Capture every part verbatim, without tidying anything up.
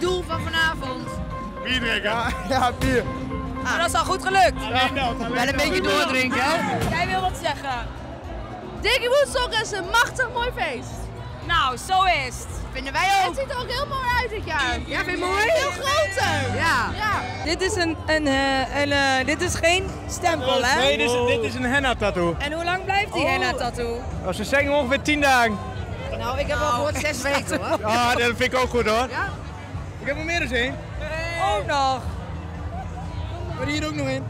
doel van vanavond? Bier drinken, ja, bier. Ah, dat is al goed gelukt. Alleen dat, alleen Wel een beetje doordrinken, hè? Jij wil wat zeggen? Dickie Woodstock is een machtig mooi feest. Nou, zo is het. Vinden wij Het ook. ziet er ook heel mooi uit dit jaar. Ja, vind je mooi? Veel groter. Ja. Ja. Dit is een, een, eh, een eh, dit is geen stempel, hè? Nee, dit is, dit is een henna-tattoo. En hoe lang blijft die henna tattoo? Oh, ze zeggen ongeveer tien dagen. Nou, ik heb al gehoord zes weken hoor. Ah, dat vind ik ook goed hoor. Ja? Ik heb er meer dan één. Ook nog. Maar hier ook nog in.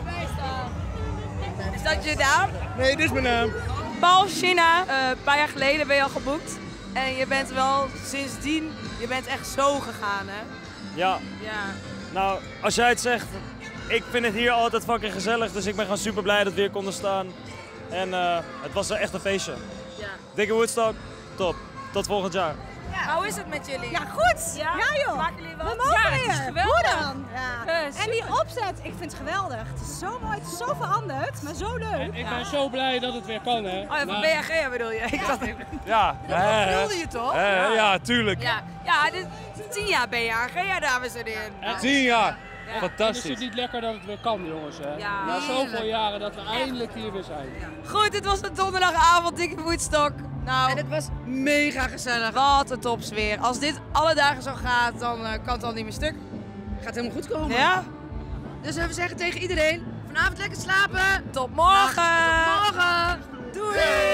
Is dat je naam? Nee, dit is mijn naam. Paul China, uh, een paar jaar geleden ben je al geboekt. En je bent wel sindsdien, je bent echt zo gegaan, hè? Ja, Ja. nou, als jij het zegt, ik vind het hier altijd fucking gezellig, dus ik ben gewoon super blij dat we hier konden staan. En uh, het was echt een feestje. Ja. Dikke Woodstock, top. Tot volgend jaar. Hoe is het met jullie? Ja, goed. Ja? Ja, joh. Maken jullie wat? We mogen ja, weer. het is geweldig. Hoe dan? Ja. Ja, En super. die opzet, ik vind het geweldig. Het is zo mooi, het is zo veranderd, maar zo leuk. Ik ben zo blij dat het weer kan, hè. Oh ja, van Nou, B H G bedoel je? Ik dacht, Ja, Dat wilde je toch? ja, ja, tuurlijk. ja, ja, dit tien jaar B H G, ja, dames en heren. Tien jaar. Ja. Is het niet lekker dat het weer kan, jongens, hè? Ja. Na zoveel jaren dat we eindelijk hier weer zijn. Goed, dit was een donderdagavond, Dikke Woodstock. Nou, En het was mega gezellig. wat een topsfeer. Als dit alle dagen zo gaat, dan uh, kan het al niet meer stuk. Gaat helemaal goed komen. Ja? Dus we zeggen tegen iedereen, vanavond lekker slapen. Tot morgen! Nacht, tot morgen. Doei!